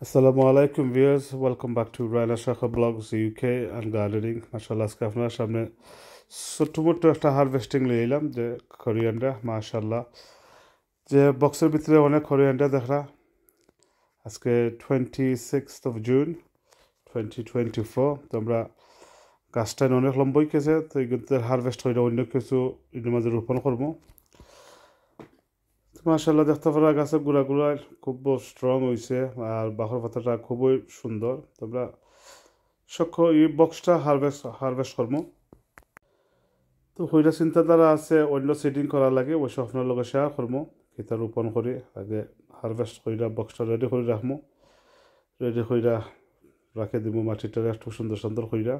Assalamu alaikum viewers, welcome back to Raina Shakha Blogs UK and Gardening. মাশাআল্লাহ আজকে আপনার সামনে ছোট্ট একটা হারভেস্টিং নিয়ে এলাম যে কোরিয়ান্ডার মাশাআল্লাহ যে বক্সের ভিতরে অনেক কোরিয়ান্ডার দেখরা আজকে 26th of June 2024 তো আমরা গাছটা অনেক লম্বই গেছে তো এগুলোর হারভেস্ট হইলে অন্য কিছু এর মাঝে রোপণ করবো মাশাআল্লাহ দেখতে পারা গাছের গুড়াগুলা খুব স্ট্রং হয়েছে আর বাখর পাতাটা খুবই সুন্দর তোমরা এই বক্সটা হারভেস্ট করবো তো হইরা চিন্তাধারা আছে অন্য সেটিং করার লাগে অবশ্য আপনার লগে শেয়ার করবো এটা রোপণ করে আগে হারভেস্ট কইরা বক্সটা রেডি করে রাখবো রেডি কইরা রাখে দিব মাটিটা একটু সুন্দর সুন্দর কইরা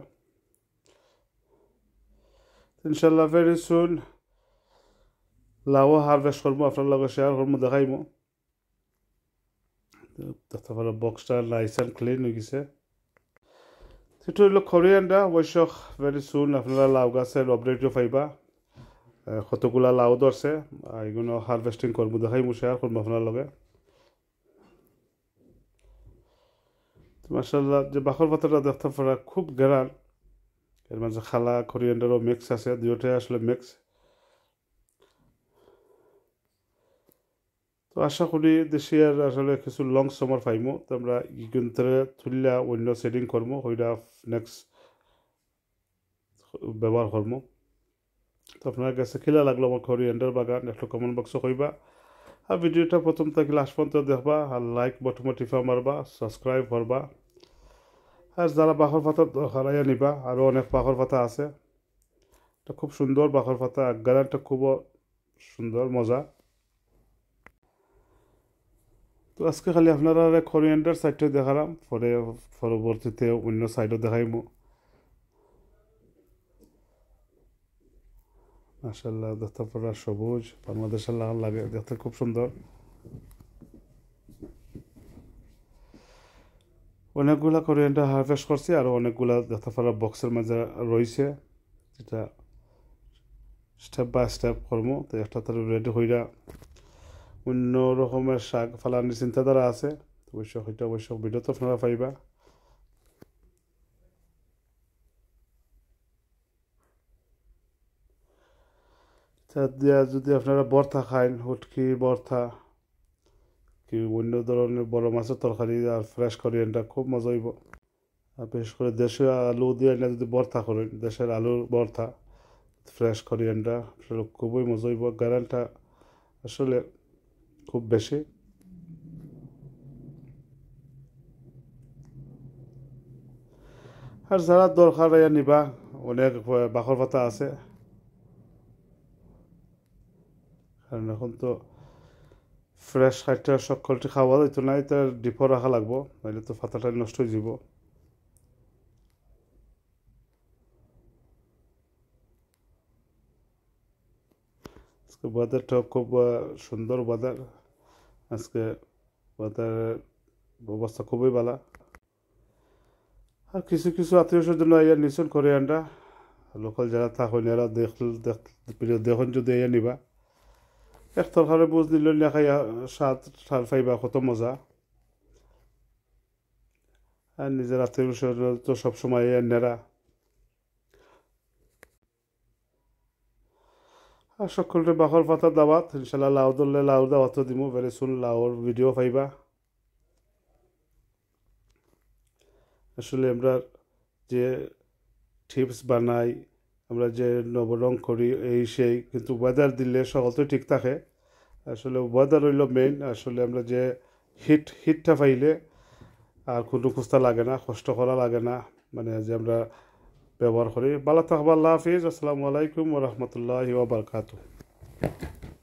ইনশাআল্লাহ ভেরি সুন লাউ হারভেস্ট করবো আপনার লগে শেয়ার করবো দেখাইবো দেখতে পারো বক্সটা নাইস অ্যান্ড ক্লিন হয়ে গেছে সেটা হইল কোরিয়ান্ডার অবশ্য ভেরি সুন আপনারা লাউ গাছের আপডেটও পাইবা কতগুলা লাউ ধরছে এগুলো হারভেস্টিং করবো দেখাইবো শেয়ার করবো আপনার লগে মাশাআল্লাহ যে বাখর পাতাটা দেখতে পারা খুব গেরান এর মাঝে খালা কোরিয়ান্ডারও মিক্স আছে দুইটাই আসলে মিক্স তো আশা করি দেশে আর আসলে কিছু লং সমর পাইমো তো আমরা ইগুন্তরে তুললা অন্য সেটিং করবো ওইটা নেক্সট ব্যবহার করবো তো আপনার কাছে খেলা লাগলো আমার কোরিয়ান্ডার বাগান একটু কমেন্ট বক্সে কইবা আর ভিডিওটা প্রথম থেকে লাস্ট পর্যন্ত দেখবা আর লাইক বটমে টিপা মারবা সাবস্ক্রাইব করবা আর যারা বাখর পাতা হারাইয়া নিবা আরও অনেক বাখর পাতা আছে এটা খুব সুন্দর বাখর পাতা গারানটা খুব সুন্দর মজা তো আজকে খালি আপনারা কোরিয়ান্ডার সাইডটা দেখালাম পরে পরবর্তীতে অন্য সাইডও দেখাইমু মাশাআল্লাহ দেখতে পুরা সবুজ বাংলাদেশের লাল লাগে দেখতে খুব সুন্দর অনেকগুলা কোরিয়ান্ডার হারভেস্ট করছি আর অনেকগুলা দেখতে পারা বক্সের মাঝে রয়েছে এটা স্টেপ বাই স্টেপ করবো তো একটা তার রেডি হইরা অন্য রকমের শাক ফালানির চিন্তাধারা আছে অবশ্য ভিডিও তো আপনারা পাইবা দিয়া যদি আপনারা বর্তা খান হুটকি বর্তা কি অন্য ধরনের বড় মাছের তরকারি আর ফ্রেশ কোরিয়ান্ডার খুব মজা হইব আর বিশেষ করে দেশীয় আলু দিয়ে যদি বর্তা করেন দেশের আলুর বর্তা ফ্রেশ কোরিয়ান্ডার আসলে খুবই মজা হইব গ্যারান্টটা আসলে খুব বেশি আর যারা দরকার নিবা অনেক বাখর পাতা আছে কারণ এখন তো ফ্রেশ খাইটা সকলটি খাওয়া যাইতো না এটা ডিপো রাখা লাগবো নাহলে তো পাতাটা নষ্ট হয়ে যাব আজকে ওয়েদারটা খুব সুন্দর ওয়েদার আজকে ওয়েদারের অবস্থা খুবই ভালো আর কিছু কিছু আত্মীয় স্বজন ইয়া নিশ্চয় কোরিয়ান্ডার লোকাল যারা থাকেন এরা দেখুন যদি ইয়া নিবা এক তরকারি বুঝ দিল লেখাই স্বাদ ঠাল পাইবা কত মজা আর নিজের আত্মীয় স্বজন তো সবসময় ইয়া নেরা আর সকলকে বাখর পাতা দাওয়াত ইনশাল্লাহ লাউ ধরলে লাউ দাওয়াতও দিব ভেরি সুন লাউর ভিডিও পাইবা আসলে আমরা যে টিপস বানাই আমরা যে নবরং করি এই সেই কিন্তু ওয়েদার দিলে সকল ঠিক থাকে আসলে ওয়েদার হইল মেইন আসলে আমরা যে হিটটা পাইলে আর কোনো খুঁজতে লাগে না কষ্ট করা লাগে না মানে যে আমরা ব্যবহার করি ভালো থাকবা আল্লাহ হাফিজ আসসালামু আলাইকুম ওয়া রাহমাতুল্লাহি ওয়া বারাকাতুহু